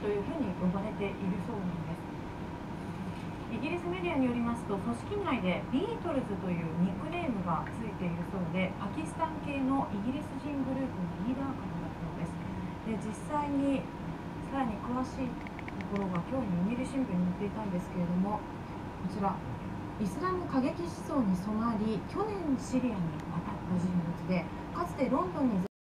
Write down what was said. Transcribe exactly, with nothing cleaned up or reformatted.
というふうに呼ばれているそうなんです。イギリスメディアによりますと、組織内でビートルズというニックネームがついているそうで、パキスタン系のイギリス人グループのリーダー格だそうです。で、実際にさらに詳しいところが今日の読売新聞に載っていたんですけれども、こちらイスラム過激思想に染まり、去年シリアに渡った人物で、かつてロンドンに